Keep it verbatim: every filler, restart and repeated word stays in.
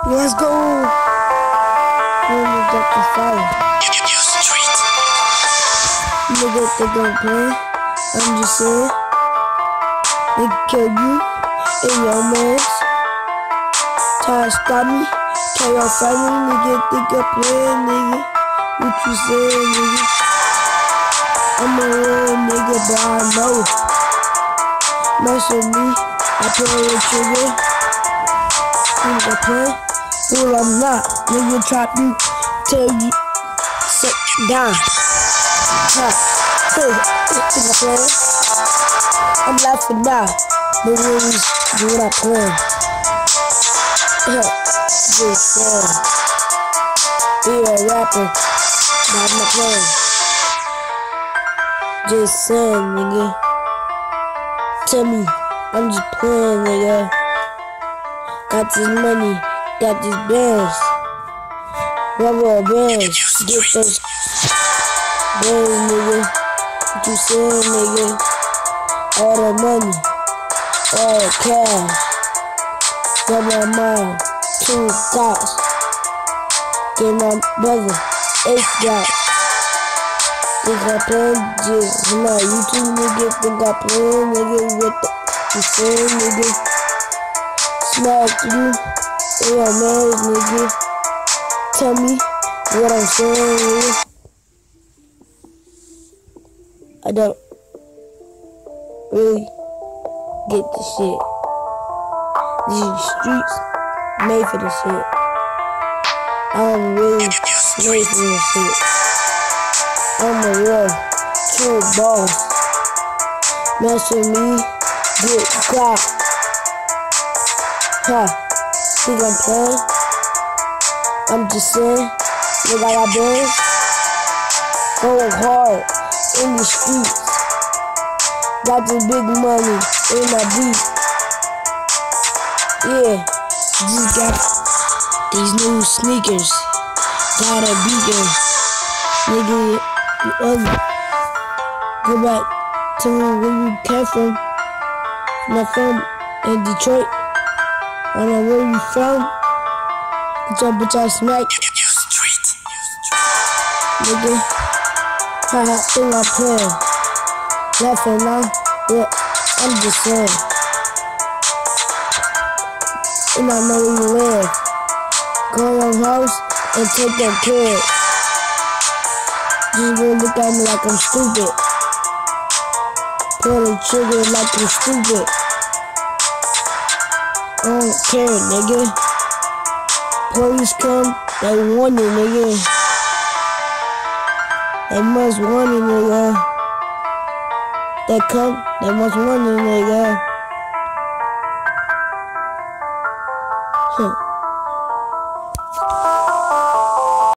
Let's go. Nigga got the fire. Nigga think I'm playing. I'm just saying. They kill you and your mans. Try to stop me. Tell your family. Nigga think I'm playing, nigga. What you saying, nigga? I'm a real nigga, but I know. Mess with me. I play with trigger. Nigga play. Well, I'm not. Nigga trap you till you sit down. Ha. Hey, nigga play. I'm laughing now. The rules do what I play. Just saying. Be a rapper. Not my plan. Just saying, nigga. Tell me, I'm just playing, nigga. Got this money, got these bands. Rubber bands, get those bands, nigga. What you saying, nigga? All the money, all the cash. Got my mind, two thoughts. Get my brother, eight dots. Think I playing just my YouTube, nigga. Think I playing, nigga. What the you saying, nigga? Smack you, and your mans, nigga. Tell me what I'm saying, nigga. I don't really get the shit. These streets made for this shit. I'm really made for this shit. I'm a real true boss. Mess with me, get clout. Ha, think I'm playing? I'm just saying, nigga, I got bands. Going hard in the streets. Got this big money in my beat. Yeah, just got these new sneakers. Gotta beat them. Nigga, you ugly. Go back to where you came from. I'm from in Detroit. I don't know where you from. Get your bitch ass smack. Nigga, haha, think I'm playing. Laughing now, yeah, I'm just saying. And I know where you live. Go in your house and take them kids. Just gonna look at me like I'm stupid. Pull the trigger like I'm stupid. I don't care, nigga. Police come, they want it, nigga. They must want it, nigga. They come, they must want it, nigga. Huh.